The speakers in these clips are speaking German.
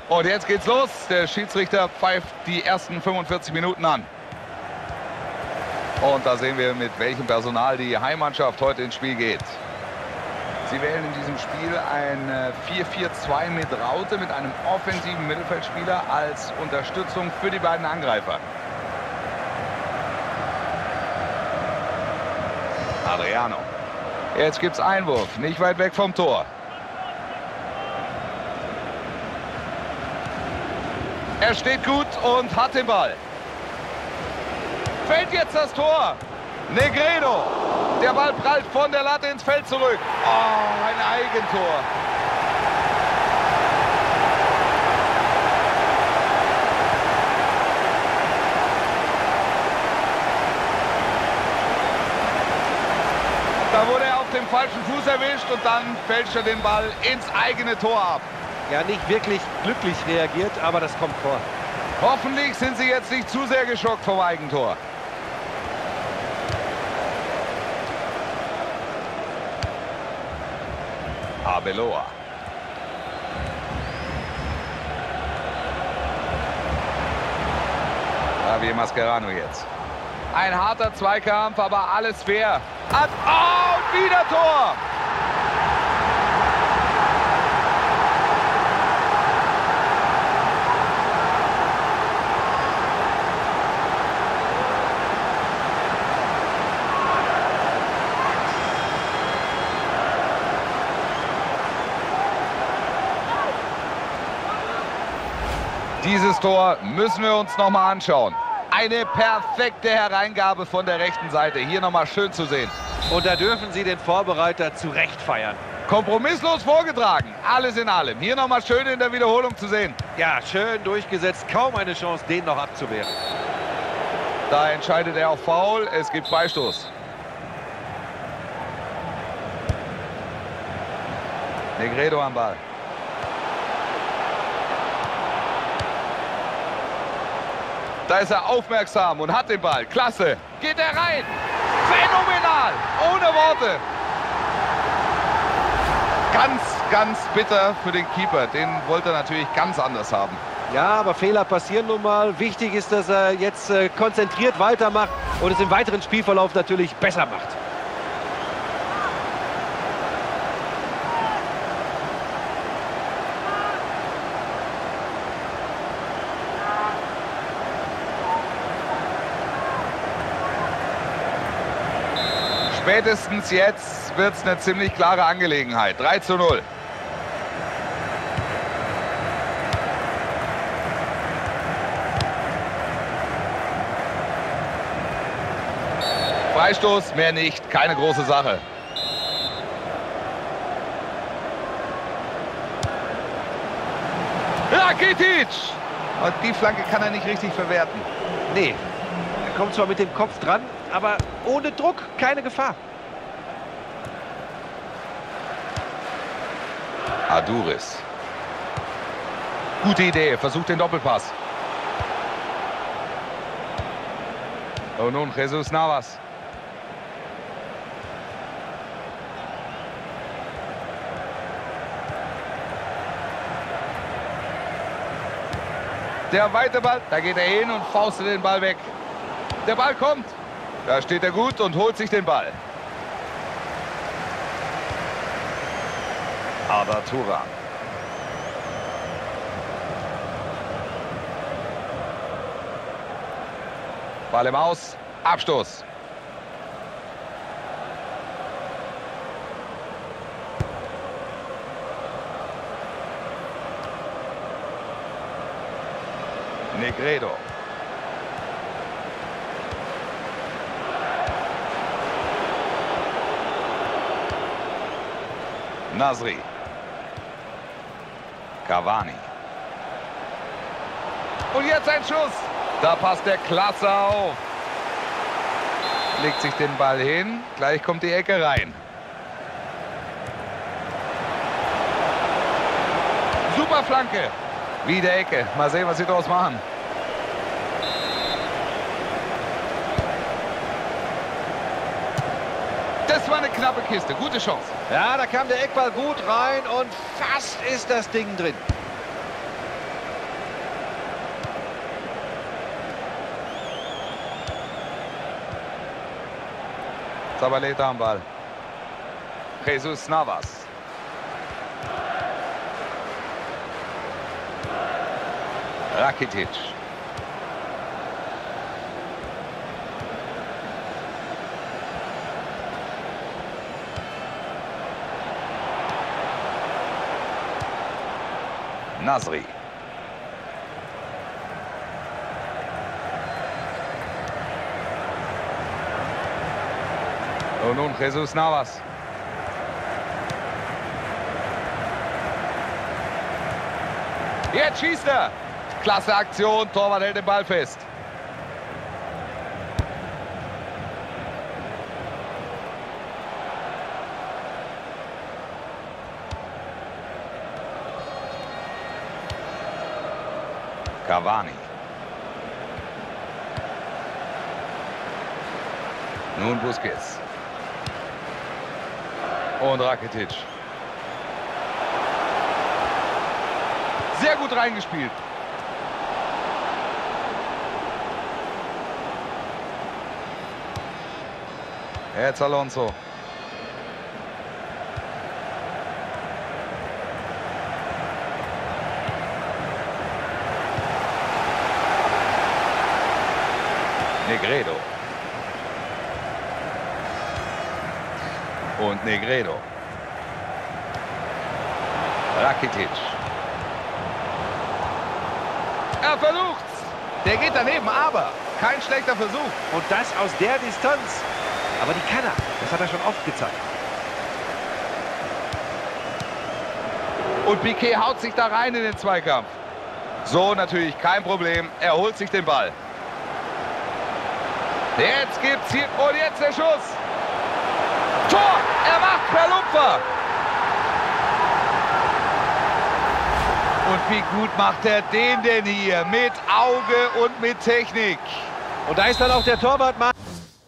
Und jetzt geht's los. Der Schiedsrichter pfeift die ersten 45 Minuten an. Und da sehen wir, mit welchem Personal die Heimmannschaft heute ins Spiel geht. Sie wählen in diesem Spiel ein 4-4-2 mit Raute, mit einem offensiven Mittelfeldspieler als Unterstützung für die beiden Angreifer. Adriano. Jetzt gibt's Einwurf, nicht weit weg vom Tor. Er steht gut und hat den Ball. Fällt jetzt das Tor. Negredo. Der Ball prallt von der Latte ins Feld zurück. Oh, ein Eigentor. Da wurde er auf dem falschen Fuß erwischt und dann fälscht er den Ball ins eigene Tor ab. Ja, nicht wirklich glücklich reagiert, aber das kommt vor. Hoffentlich sind sie jetzt nicht zu sehr geschockt vom Eigentor. Arbeloa. Javier Mascherano jetzt. Ein harter Zweikampf, aber alles fair. Oh, und wieder Tor! Dieses Tor müssen wir uns noch mal anschauen. Eine perfekte Hereingabe von der rechten Seite. Hier noch mal schön zu sehen. Und da dürfen Sie den Vorbereiter zu Recht feiern. Kompromisslos vorgetragen. Alles in allem. Hier noch mal schön in der Wiederholung zu sehen. Ja, schön durchgesetzt. Kaum eine Chance, den noch abzuwehren. Da entscheidet er auf Foul. Es gibt Freistoß. Negredo am Ball. Da ist er aufmerksam und hat den Ball. Klasse. Geht er rein. Phänomenal. Ohne Worte. Ganz bitter für den Keeper. Den wollte er natürlich ganz anders haben. Ja, aber Fehler passieren nun mal. Wichtig ist, dass er jetzt konzentriert weitermacht und es im weiteren Spielverlauf natürlich besser macht. Spätestens jetzt wird es eine ziemlich klare Angelegenheit. 3:0. Freistoß, mehr nicht. Keine große Sache. Rakitic! Und die Flanke kann er nicht richtig verwerten. Nee, er kommt zwar mit dem Kopf dran, aber ohne Druck, keine Gefahr. Aduriz. Gute Idee, versucht den Doppelpass. Und nun Jesus Navas. Der weite Ball, da geht er hin und faustet den Ball weg. Der Ball kommt. Da steht er gut und holt sich den Ball. Arda Turan. Ball im Aus. Abstoß. Negredo. Nasri. Cavani. Und jetzt ein Schuss. Da passt der klasse auf. Legt sich den Ball hin. Gleich kommt die Ecke rein. Super Flanke. Wieder Ecke. Mal sehen, was sie daraus machen. Das war eine knappe Kiste. Gute Chance. Ja, da kam der Eckball gut rein und fast ist das Ding drin. Zabaleta am Ball. Jesus Navas. Rakitic. Nasri. Und nun Jesus Navas. Jetzt schießt er. Klasse Aktion, Torwart hält den Ball fest. Cavani. Nun Busquets. Und Rakitic. Sehr gut reingespielt. Jetzt Alonso. Negredo. Und Negredo. Rakitic. Er versucht's. Der geht daneben, aber kein schlechter Versuch. Und das aus der Distanz. Aber die kann er. Das hat er schon oft gezeigt. Und Piqué haut sich da rein in den Zweikampf. So natürlich kein Problem. Er holt sich den Ball. Jetzt gibt's hier. Und jetzt der Schuss. Tor! Er macht per Lupfer. Und wie gut macht er den denn hier? Mit Auge und mit Technik. Und da ist dann auch der Torwart mal.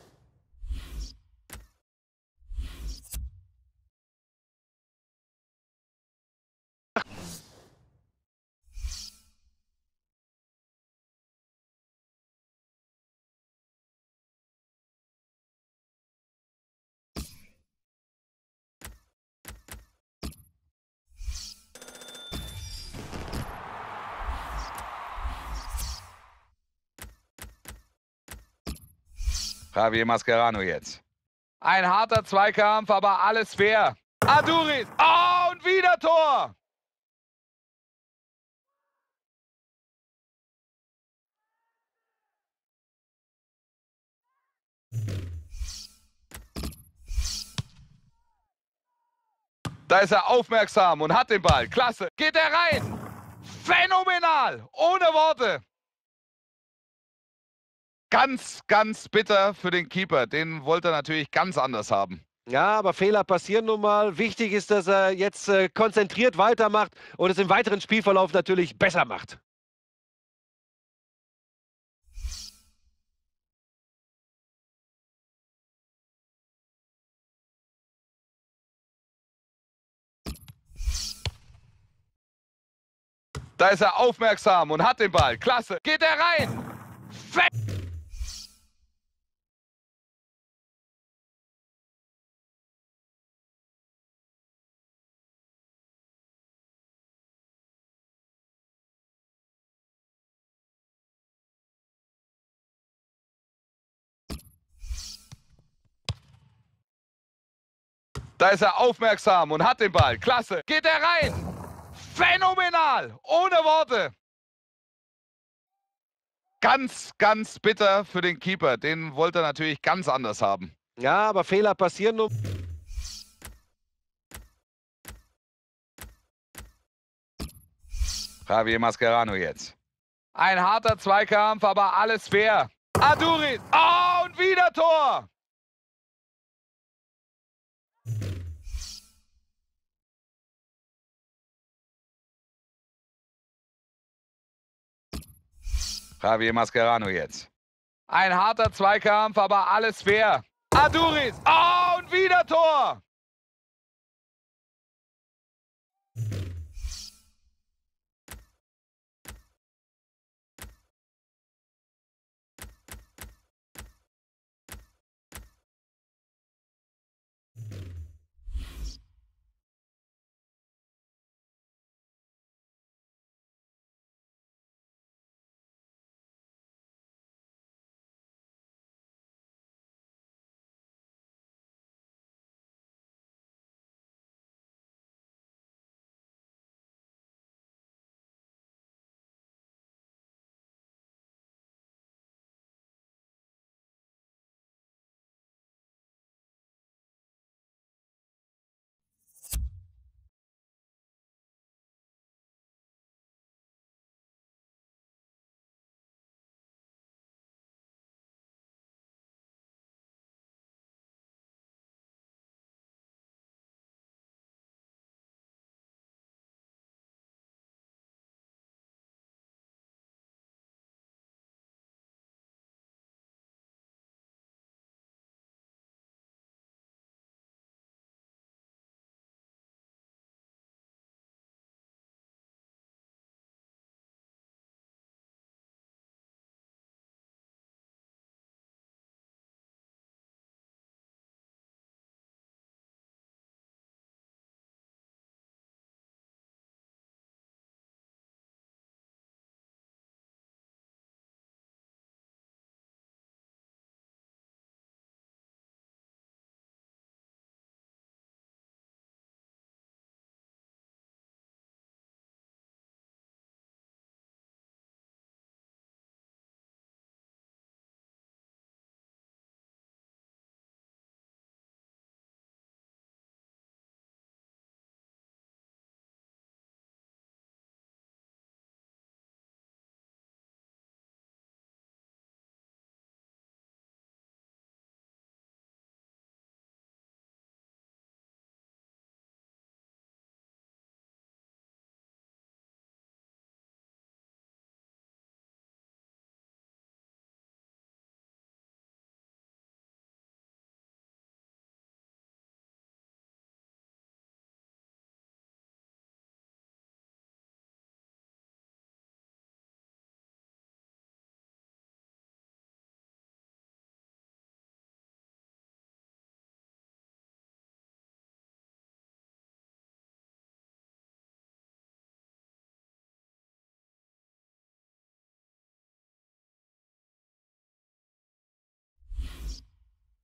Javier Mascherano jetzt. Ein harter Zweikampf, aber alles fair. Aduriz. Oh, und wieder Tor. Da ist er aufmerksam und hat den Ball. Klasse. Geht er rein. Phänomenal. Ohne Worte. Ganz, ganz bitter für den Keeper. Den wollte er natürlich ganz anders haben. Ja, aber Fehler passieren nun mal. Wichtig ist, dass er jetzt konzentriert weitermacht und es im weiteren Spielverlauf natürlich besser macht. Da ist er aufmerksam und hat den Ball. Klasse. Geht er rein. Da ist er aufmerksam und hat den Ball. Klasse. Geht er rein. Phänomenal. Ohne Worte. Ganz, ganz bitter für den Keeper. Den wollte er natürlich ganz anders haben. Ja, aber Fehler passieren nun. Javier Mascherano jetzt. Ein harter Zweikampf, aber alles fair. Aduriz. Oh, und wieder Tor. Javier Mascherano jetzt. Ein harter Zweikampf, aber alles fair. Aduriz. Oh, und wieder Tor.